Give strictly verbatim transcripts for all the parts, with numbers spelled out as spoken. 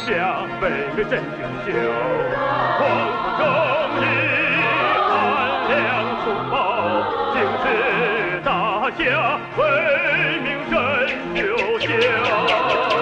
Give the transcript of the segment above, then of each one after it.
下，为民振九霄。匡扶正义，安良肃保，经世大侠，为民振九霄。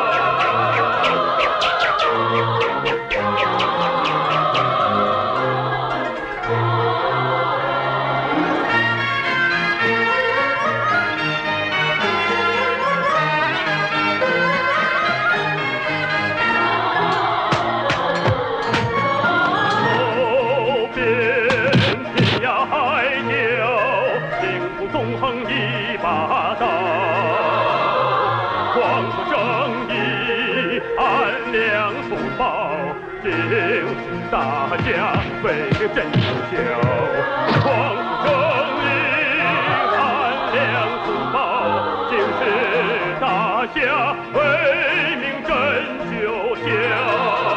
就是大家为民振九霄，匡扶正义，安良肃保，经世大侠，为民振九霄。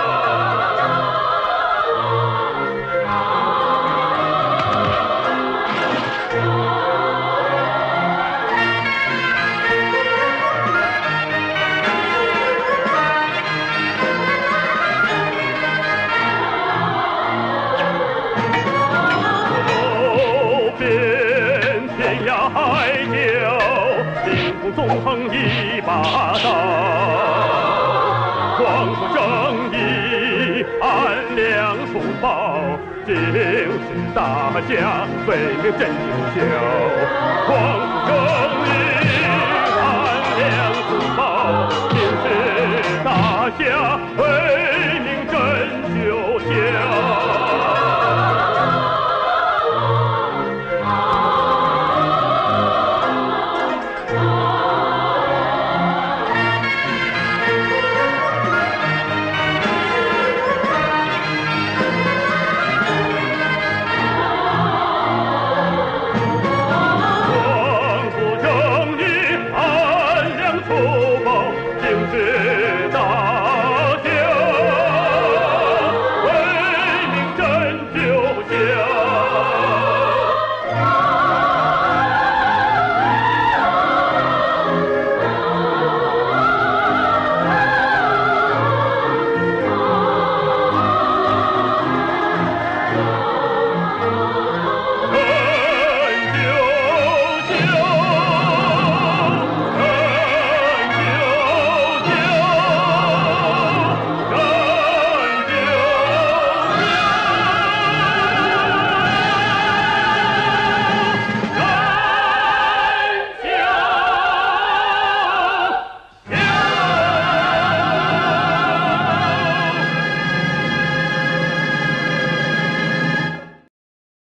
纵横一把刀，匡扶正义，安良肃保，就是大家为民振九霄。匡扶正义，安良肃保，就是大家为